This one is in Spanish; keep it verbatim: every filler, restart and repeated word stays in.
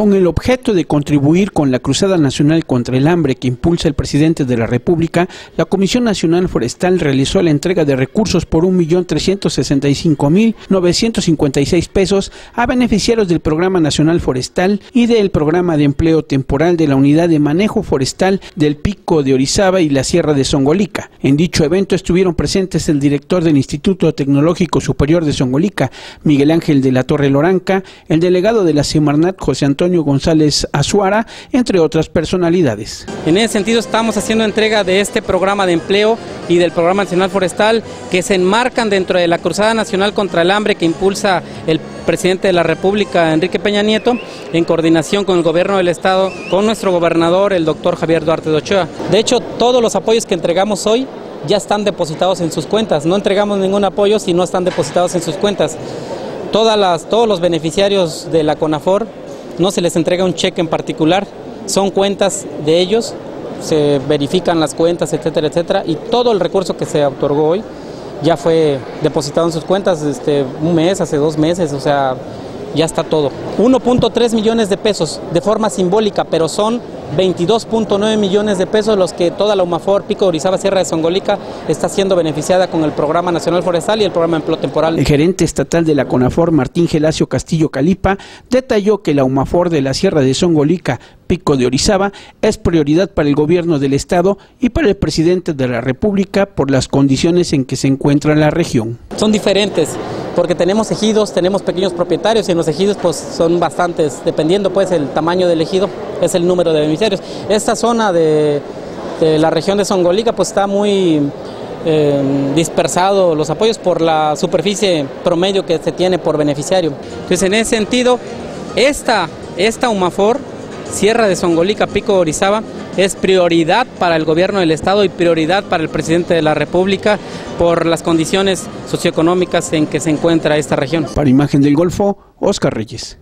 Con el objeto de contribuir con la Cruzada Nacional contra el Hambre que impulsa el presidente de la República, la Comisión Nacional Forestal realizó la entrega de recursos por un millón trescientos sesenta y cinco mil novecientos cincuenta y seis pesos a beneficiarios del Programa Nacional Forestal y del Programa de Empleo Temporal de la Unidad de Manejo Forestal del Pico de Orizaba y la Sierra de Zongolica. En dicho evento estuvieron presentes el director del Instituto Tecnológico Superior de Zongolica, Miguel Ángel de la Torre Loranca, el delegado de la Semarnat, José Antonio Antonio González Azuara, entre otras personalidades. En ese sentido estamos haciendo entrega de este programa de empleo y del Programa Nacional Forestal que se enmarcan dentro de la Cruzada Nacional contra el Hambre que impulsa el presidente de la República, Enrique Peña Nieto, en coordinación con el gobierno del estado, con nuestro gobernador, el doctor Javier Duarte de Ochoa. De hecho, todos los apoyos que entregamos hoy ya están depositados en sus cuentas. No entregamos ningún apoyo si no están depositados en sus cuentas. Todas las, todos los beneficiarios de la CONAFOR no se les entrega un cheque en particular, son cuentas de ellos, se verifican las cuentas, etcétera, etcétera, y todo el recurso que se otorgó hoy ya fue depositado en sus cuentas este, un mes, hace dos meses, o sea, ya está todo. uno punto tres millones de pesos de forma simbólica, pero son veintidós punto nueve millones de pesos los que toda la UMAFOR, Pico de Orizaba, Sierra de Zongolica está siendo beneficiada con el Programa Nacional Forestal y el Programa de Empleo Temporal. El gerente estatal de la CONAFOR, Martín Gelacio Castillo Calipa, detalló que la UMAFOR de la Sierra de Zongolica, Pico de Orizaba, es prioridad para el gobierno del estado y para el presidente de la República por las condiciones en que se encuentra la región. Son diferentes, porque tenemos ejidos, tenemos pequeños propietarios y en los ejidos pues son bastantes, dependiendo pues el tamaño del ejido, es el número de beneficiarios. Esta zona de, de la región de Zongolica pues está muy eh, dispersado los apoyos por la superficie promedio que se tiene por beneficiario. Entonces en ese sentido, esta, esta UMAFOR, Sierra de Zongolica, Pico de Orizaba, es prioridad para el gobierno del estado y prioridad para el presidente de la República por las condiciones socioeconómicas en que se encuentra esta región. Para Imagen del Golfo, Oscar Reyes.